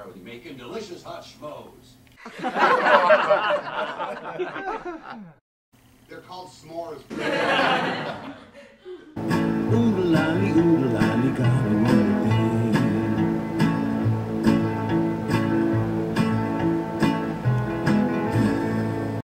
Charlie, making delicious hot schmoes. They're called s'mores. Lally, Lally, got